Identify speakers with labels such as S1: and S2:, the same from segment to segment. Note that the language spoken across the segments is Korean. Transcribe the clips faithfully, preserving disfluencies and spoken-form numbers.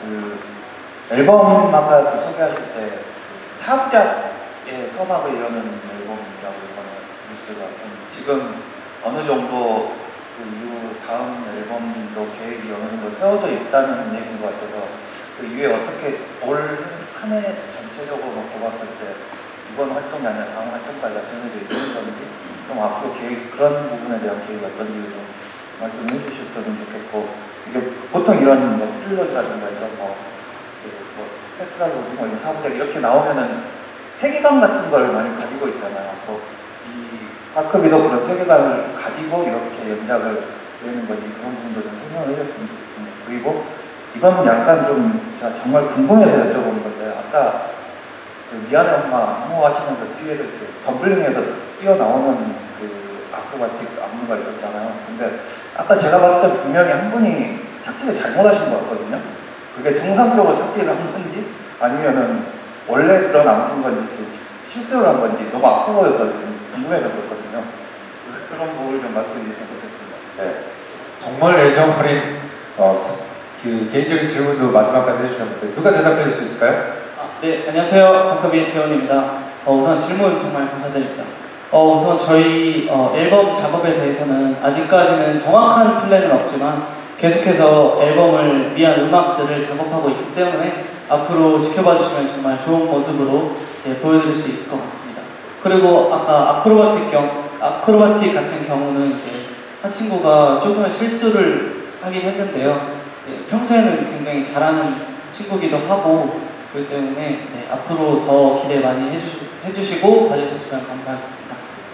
S1: 그 앨범 아까 그 소개하실 때 사부작의 서막을 여는 앨범이라고 이번에 뉴스가 지금 어느 정도 그 이후 다음 앨범도 계획이 어느 정도 세워져 있다는 얘기인 것 같아서 그 이후에 어떻게 올 한 해 전체적으로 놓고 봤을 때 이번 활동이 아니라 다음 활동까지 정해져 있는 건지 좀 앞으로 계획 그런 부분에 대한 계획이 어떤지 좀 말씀해 주셨으면 좋겠고 이게 보통 이런 뭐 트릴러지라든가 이런 뭐, 뭐 테트랄로지 뭐 이런 사부작 이렇게 나오면은 세계관 같은 걸 많이 가지고 있잖아요. 뭐 이 파크비도 그런 세계관을 가지고 이렇게 연작을 내는 건지 그런 부분도 좀 설명을 해줬으면 좋겠습니다. 그리고 이건 약간 좀 제가 정말 궁금해서 여쭤본 건데 아까 그 미안해 엄마 안무 하시면서 뒤에 이렇게 덤블링해서 뛰어나오는 그 아크로바틱 안무가 있었잖아요. 근데 아까 제가 봤을 때 분명히 한 분이 착지를 잘못하신 것 같거든요. 그게 정상적으로 착지를 한 건지 아니면은 원래 그런 안무인 건지 실수를 한 건지 너무 아프 보여서 좀 궁금해서 그렇거든요. 그런 부분을 좀 말씀해 주시면 좋겠습니다.
S2: 네, 정말 애정 어린 어, 그 개인적인 질문도 마지막까지 해주셨는데 누가 대답해 줄 수 있을까요?
S3: 아, 네, 안녕하세요. 벙커비의 태원입니다. 어, 우선 질문 정말 감사드립니다. 어, 우선 저희 어, 앨범 작업에 대해서는 아직까지는 정확한 플랜은 없지만 계속해서 앨범을 위한 음악들을 작업하고 있기 때문에 앞으로 지켜봐 주시면 정말 좋은 모습으로 이제 보여드릴 수 있을 것 같습니다. 그리고 아까 아크로바틱 경, 아크로바틱 같은 경우는 이제 한 친구가 조금의 실수를 하긴 했는데요. 평소에는 굉장히 잘하는 친구기도 하고 그렇기 때문에 네, 앞으로 더 기대 많이 해주시, 해주시고 봐주셨으면 감사하겠습니다.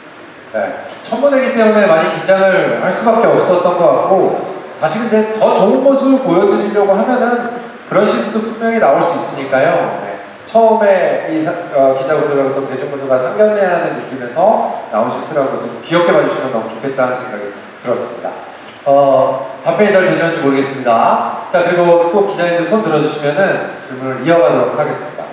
S2: 네, 첫 무대이기 때문에 많이 긴장을 할 수밖에 없었던 것 같고 사실 근데 더 좋은 모습을 보여드리려고 하면은 그런 실수도 분명히 나올 수 있으니까요. 네, 처음에 이 사, 어, 기자분들하고 또 대중분들과 상견례하는 느낌에서 나온 실수라고 좀 귀엽게 봐주시면 너무 좋겠다는 생각이 들었습니다. 어, 답변이 잘 되셨는지 모르겠습니다. 자, 그리고 또 기자님들 손 들어주시면은 질문을 이어가도록 하겠습니다.